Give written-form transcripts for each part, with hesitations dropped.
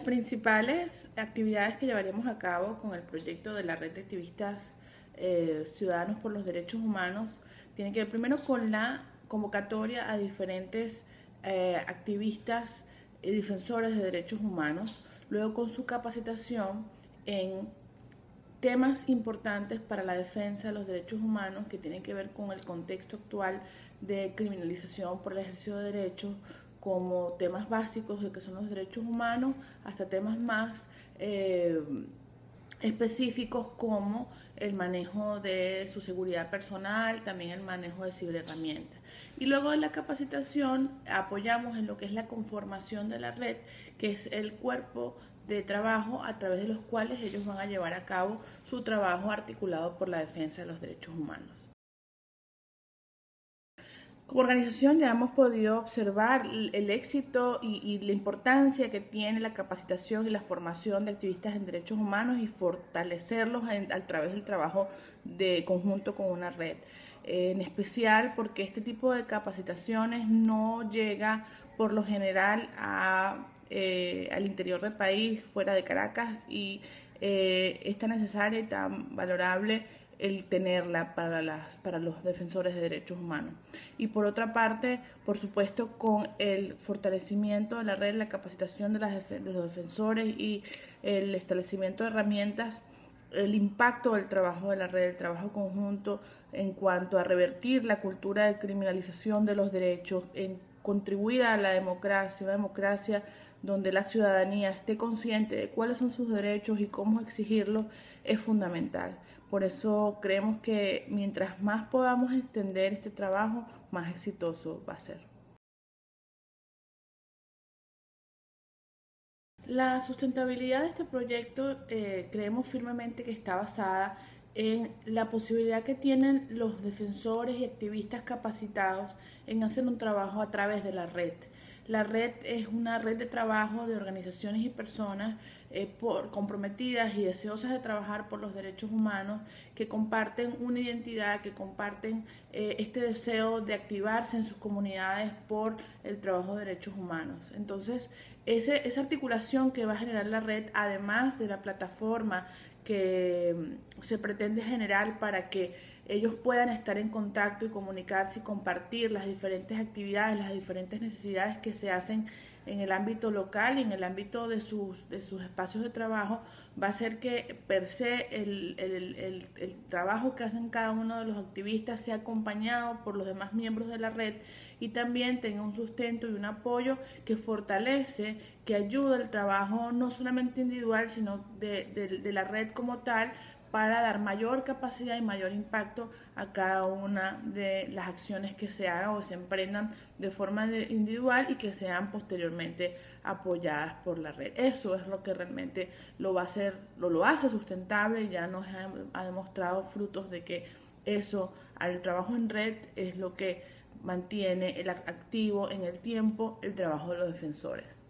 principales actividades que llevaremos a cabo con el proyecto de la Red de Activistas Ciudadanos por los Derechos Humanos tienen que ver primero con la convocatoria a diferentes activistas y defensores de derechos humanos, luego con su capacitación en temas importantes para la defensa de los derechos humanos que tienen que ver con el contexto actual de criminalización por el ejercicio de derechos, como temas básicos de que son los derechos humanos, hasta temas más específicos como el manejo de su seguridad personal, también el manejo de ciberherramientas. Y luego de la capacitación apoyamos en lo que es la conformación de la red, que es el cuerpo de trabajo a través de los cuales ellos van a llevar a cabo su trabajo articulado por la defensa de los derechos humanos. Como organización ya hemos podido observar el éxito y la importancia que tiene la capacitación y la formación de activistas en derechos humanos y fortalecerlos a través del trabajo de conjunto con una red. En especial porque este tipo de capacitaciones no llega por lo general al interior del país, fuera de Caracas, y es tan necesaria y tan valorable el tenerla para los defensores de derechos humanos. Y por otra parte, por supuesto, con el fortalecimiento de la red, la capacitación de los defensores y el establecimiento de herramientas, el impacto del trabajo de la red, el trabajo conjunto en cuanto a revertir la cultura de criminalización de los derechos, en contribuir a la democracia, una democracia donde la ciudadanía esté consciente de cuáles son sus derechos y cómo exigirlos, es fundamental. Por eso creemos que mientras más podamos extender este trabajo, más exitoso va a ser. La sustentabilidad de este proyecto creemos firmemente que está basada en la posibilidad que tienen los defensores y activistas capacitados en hacer un trabajo a través de la red. La red es una red de trabajo de organizaciones y personas comprometidas y deseosas de trabajar por los derechos humanos, que comparten una identidad, que comparten este deseo de activarse en sus comunidades por el trabajo de derechos humanos. Entonces, esa articulación que va a generar la red, además de la plataforma que se pretende generar para que ellos puedan estar en contacto y comunicarse y compartir las diferentes actividades, las diferentes necesidades que se hacen en el ámbito local y en el ámbito de sus espacios de trabajo, va a hacer que per se el trabajo que hacen cada uno de los activistas sea acompañado por los demás miembros de la red y también tenga un sustento y un apoyo que fortalece, que ayuda al trabajo no solamente individual, sino de la red como tal, para dar mayor capacidad y mayor impacto a cada una de las acciones que se hagan o se emprendan de forma individual y que sean posteriormente apoyadas por la red. Eso es lo que realmente lo hace sustentable y ya nos ha demostrado frutos de que eso, al trabajo en red, es lo que mantiene el activo en el tiempo el trabajo de los defensores.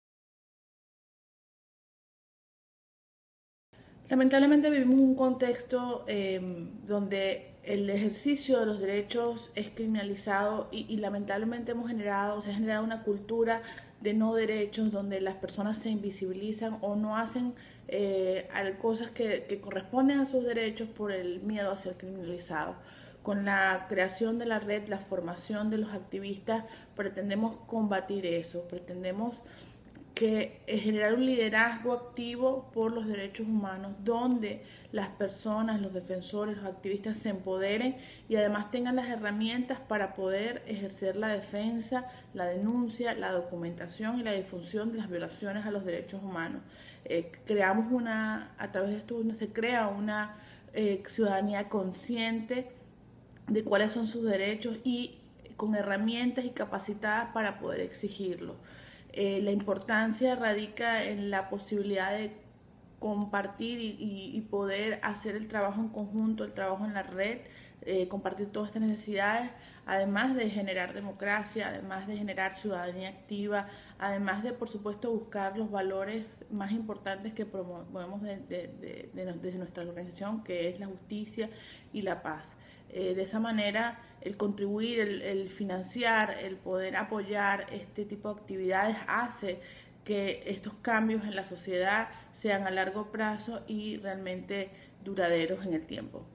Lamentablemente vivimos un contexto donde el ejercicio de los derechos es criminalizado y lamentablemente se ha generado una cultura de no derechos donde las personas se invisibilizan o no hacen cosas que corresponden a sus derechos por el miedo a ser criminalizados. Con la creación de la red, la formación de los activistas, pretendemos combatir eso, pretendemos generar un liderazgo activo por los derechos humanos, donde las personas, los defensores, los activistas se empoderen y además tengan las herramientas para poder ejercer la defensa, la denuncia, la documentación y la difusión de las violaciones a los derechos humanos. A través de esto se crea una ciudadanía consciente de cuáles son sus derechos y con herramientas y capacitadas para poder exigirlos. La importancia radica en la posibilidad de compartir y poder hacer el trabajo en conjunto, el trabajo en la red, compartir todas estas necesidades, además de generar democracia, además de generar ciudadanía activa, además de, por supuesto, buscar los valores más importantes que promovemos desde nuestra organización, que es la justicia y la paz. De esa manera, el contribuir, el financiar, el poder apoyar este tipo de actividades hace que estos cambios en la sociedad sean a largo plazo y realmente duraderos en el tiempo.